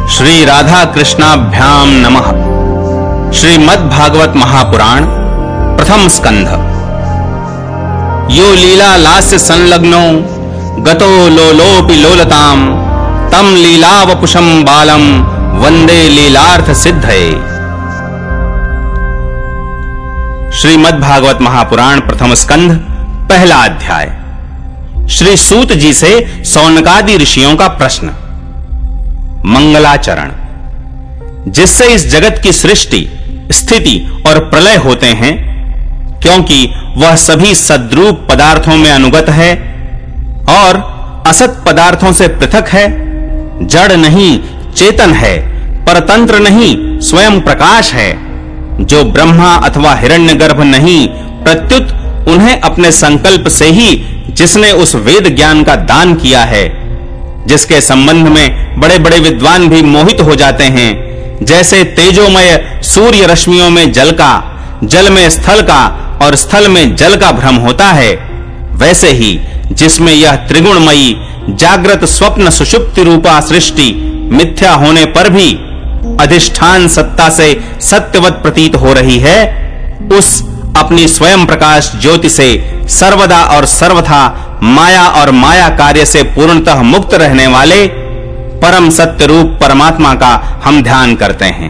श्री राधा कृष्णाभ्याम नमः। श्रीमद् भागवत महापुराण प्रथम स्कंध। यो लीला लास्य संलग्नो गतो लोलोपि लोलताम तम लीलावपुषम बालम वंदे लीलार्थ सिद्धये। श्रीमद् भागवत महापुराण प्रथम स्कंध पहला अध्याय। श्री सूत जी से सौनकादि ऋषियों का प्रश्न। मंगलाचरण। जिससे इस जगत की सृष्टि, स्थिति और प्रलय होते हैं, क्योंकि वह सभी सद्रूप पदार्थों में अनुगत है और असत पदार्थों से पृथक है, जड़ नहीं चेतन है, परतंत्र नहीं स्वयं प्रकाश है, जो ब्रह्मा अथवा हिरण्यगर्भ नहीं, प्रत्युत उन्हें अपने संकल्प से ही जिसने उस वेद ज्ञान का दान किया है, जिसके संबंध में बड़े बड़े विद्वान भी मोहित हो जाते हैं, जैसे तेजोमय सूर्य रश्मियों में जल का, जल में स्थल का और स्थल में जल का भ्रम होता है, वैसे ही जिसमें यह त्रिगुणमयी जागृत स्वप्न सुषुप्ति रूपा सृष्टि मिथ्या होने पर भी अधिष्ठान सत्ता से सत्यवत प्रतीत हो रही है, उस अपनी स्वयं प्रकाश ज्योति से सर्वदा और सर्वथा माया और माया कार्य से पूर्णतः मुक्त रहने वाले परम सत्य रूप परमात्मा का हम ध्यान करते हैं।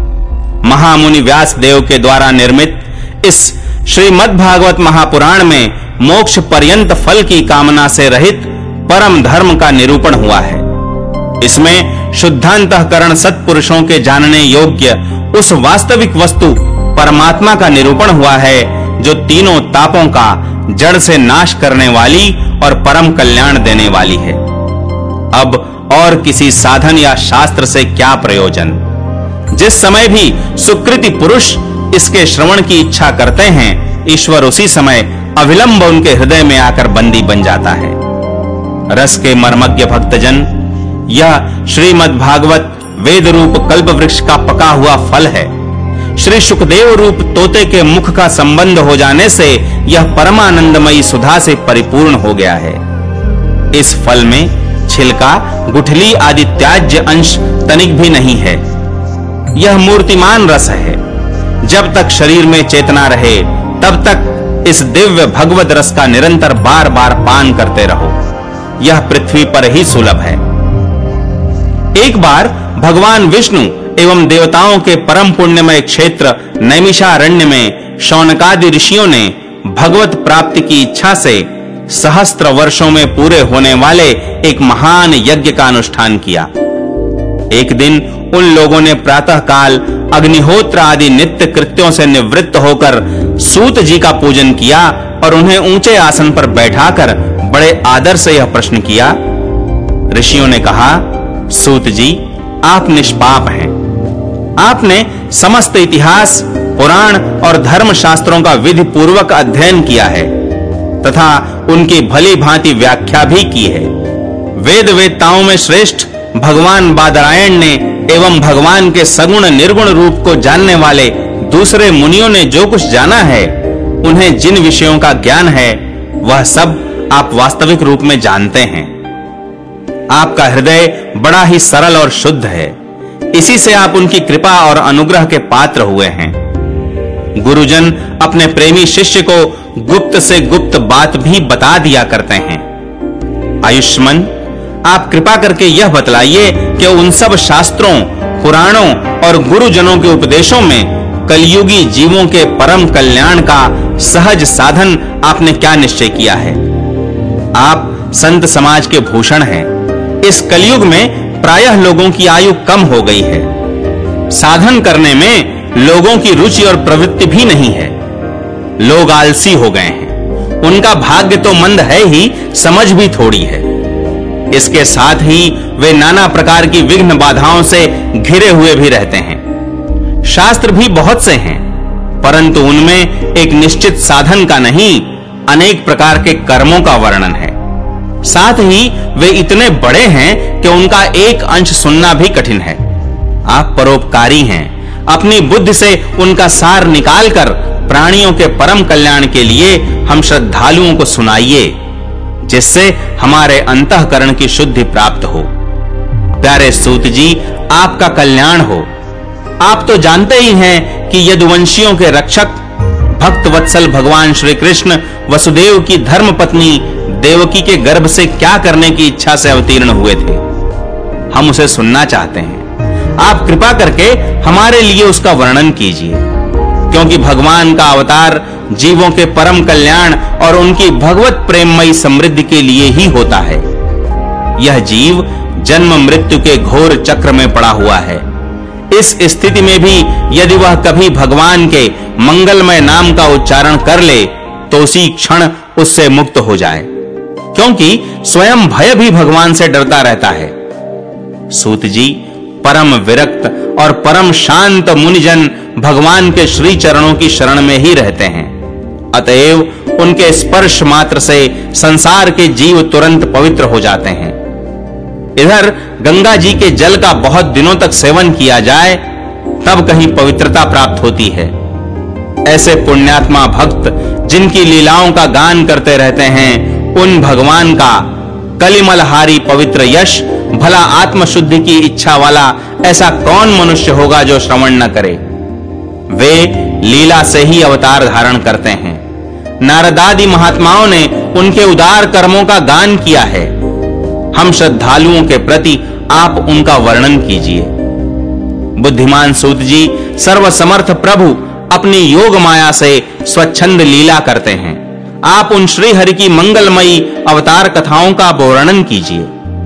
महामुनि व्यास देव के द्वारा निर्मित इस श्रीमद् भागवत महापुराण में मोक्ष पर्यंत फल की कामना से रहित परम धर्म का निरूपण हुआ है। इसमें शुद्धांतःकरण सत्पुरुषों के जानने योग्य उस वास्तविक वस्तु परमात्मा का निरूपण हुआ है, जो तीनों तापों का जड़ से नाश करने वाली और परम कल्याण देने वाली है। अब और किसी साधन या शास्त्र से क्या प्रयोजन। जिस समय भी सुकृति पुरुष इसके श्रवण की इच्छा करते हैं, ईश्वर उसी समय अविलंब उनके हृदय में आकर बंदी बन जाता है। रस के मर्मज्ञ भक्तजन, यह श्रीमद् भागवत वेद रूप कल्प वृक्ष का पका हुआ फल है। श्री सुखदेव रूप तोते के मुख का संबंध हो जाने से यह परमानंदमयी सुधा से परिपूर्ण हो गया है। इस फल में छिलका, गुठली आदि त्याज्य अंश तनिक भी नहीं है। यह मूर्तिमान रस है। जब तक शरीर में चेतना रहे, तब तक इस दिव्य भगवद रस का निरंतर बार बार पान करते रहो। यह पृथ्वी पर ही सुलभ है। एक बार भगवान विष्णु एवं देवताओं के परम पुण्यमय क्षेत्र नैमिषारण्य में शौनकादि ऋषियों ने भगवत प्राप्ति की इच्छा से सहस्त्र वर्षों में पूरे होने वाले एक महान यज्ञ का अनुष्ठान किया। एक दिन उन लोगों ने प्रातः काल अग्निहोत्र आदि नित्य कृत्यों से निवृत्त होकर सूत जी का पूजन किया और उन्हें ऊंचे आसन पर बैठाकर बड़े आदर से यह प्रश्न किया। ऋषियों ने कहा, सूत जी, आप निष्पाप हैं। आपने समस्त इतिहास, पुराण और धर्म शास्त्रों का विधि पूर्वक अध्ययन किया है तथा उनकी भली भांति व्याख्या भी की है। वेद वेत्ताओं में श्रेष्ठ भगवान बादरायण ने एवं भगवान के सगुण निर्गुण रूप को जानने वाले दूसरे मुनियों ने जो कुछ जाना है, उन्हें जिन विषयों का ज्ञान है, वह सब आप वास्तविक रूप में जानते हैं। आपका हृदय बड़ा ही सरल और शुद्ध है। इसी से आप उनकी कृपा और अनुग्रह के पात्र हुए हैं। गुरुजन अपने प्रेमी शिष्य को गुप्त से गुप्त बात भी बता दिया करते हैं। आयुष्मान, आप कृपा करके यह बतलाइए कि उन सब शास्त्रों, पुराणों और गुरुजनों के उपदेशों में कलयुगी जीवों के परम कल्याण का सहज साधन आपने क्या निश्चय किया है। आप संत समाज के भूषण हैं। इस कलयुग में प्रायः लोगों की आयु कम हो गई है। साधन करने में लोगों की रुचि और प्रवृत्ति भी नहीं है। लोग आलसी हो गए हैं। उनका भाग्य तो मंद है ही, समझ भी थोड़ी है। इसके साथ ही वे नाना प्रकार की विघ्न बाधाओं से घिरे हुए भी रहते हैं। शास्त्र भी बहुत से हैं, परंतु उनमें एक निश्चित साधन का नहीं, अनेक प्रकार के कर्मों का वर्णन है। साथ ही वे इतने बड़े हैं कि उनका एक अंश सुनना भी कठिन है। आप परोपकारी हैं। अपनी बुद्धि से उनका सार निकालकर प्राणियों के परम कल्याण के लिए हम श्रद्धालुओं को सुनाइए, जिससे हमारे अंतःकरण की शुद्धि प्राप्त हो। प्यारे सूत जी, आपका कल्याण हो। आप तो जानते ही हैं कि यदुवंशियों के रक्षक भक्त वत्सल भगवान श्री कृष्ण वसुदेव की धर्म पत्नी देवकी के गर्भ से क्या करने की इच्छा से अवतीर्ण हुए थे। हम उसे सुनना चाहते हैं। आप कृपा करके हमारे लिए उसका वर्णन कीजिए, क्योंकि भगवान का अवतार जीवों के परम कल्याण और उनकी भगवत प्रेममयी समृद्धि के लिए ही होता है। यह जीव जन्म मृत्यु के घोर चक्र में पड़ा हुआ है। इस स्थिति में भी यदि वह कभी भगवान के मंगलमय नाम का उच्चारण कर ले तो उसी क्षण उससे मुक्त हो जाए, क्योंकि स्वयं भय भी भगवान से डरता रहता है। सूत जी, परम विरक्त और परम शांत मुनिजन भगवान के श्री चरणों की शरण में ही रहते हैं। अतएव उनके स्पर्श मात्र से संसार के जीव तुरंत पवित्र हो जाते हैं। इधर गंगा जी के जल का बहुत दिनों तक सेवन किया जाए तब कहीं पवित्रता प्राप्त होती है। ऐसे पुण्यात्मा भक्त जिनकी लीलाओं का गान करते रहते हैं, उन भगवान का कलिमलहारी पवित्र यश भला आत्मशुद्धि की इच्छा वाला ऐसा कौन मनुष्य होगा जो श्रवण न करे। वे लीला से ही अवतार धारण करते हैं। नारदादि महात्माओं ने उनके उदार कर्मों का गान किया है। हम श्रद्धालुओं के प्रति आप उनका वर्णन कीजिए। बुद्धिमान सूत जी, सर्वसमर्थ प्रभु अपनी योग माया से स्वच्छंद लीला करते हैं। आप उन श्री हरि की मंगलमयी अवतार कथाओं का वर्णन कीजिए।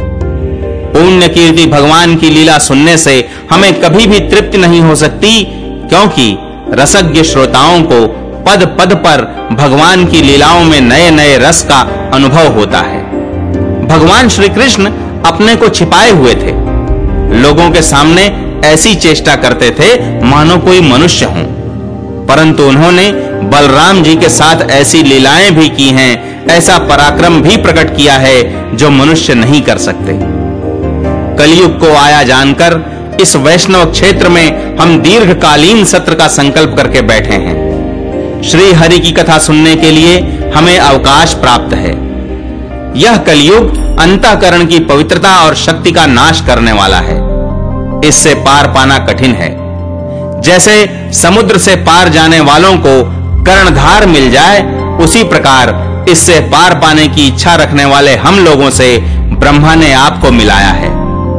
पुण्य कीर्ति भगवान की लीला सुनने से हमें कभी भी तृप्ति नहीं हो सकती, क्योंकि रसज्ञ श्रोताओं को पद पद पर भगवान की लीलाओं में नए नए रस का अनुभव होता है। भगवान श्री कृष्ण अपने को छिपाए हुए थे। लोगों के सामने ऐसी चेष्टा करते थे मानो कोई मनुष्य हो, परंतु उन्होंने बलराम जी के साथ ऐसी लीलाएं भी की हैं, ऐसा पराक्रम भी प्रकट किया है जो मनुष्य नहीं कर सकते। कलयुग को आया जानकर इस वैष्णव क्षेत्र में हम दीर्घकालीन सत्र का संकल्प करके बैठे हैं। श्री हरि की कथा सुनने के लिए हमें अवकाश प्राप्त है। यह कलयुग अंतःकरण की पवित्रता और शक्ति का नाश करने वाला है। इससे पार पाना कठिन है। जैसे समुद्र से पार जाने वालों को कर्णधार मिल जाए, उसी प्रकार इससे पार पाने की इच्छा रखने वाले हम लोगों से ब्रह्मा ने आपको मिलाया है।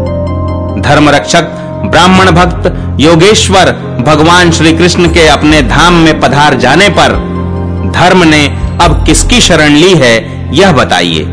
धर्म रक्षक ब्राह्मण भक्त योगेश्वर भगवान श्री कृष्ण के अपने धाम में पधार जाने पर धर्म ने अब किसकी शरण ली है, यह बताइए।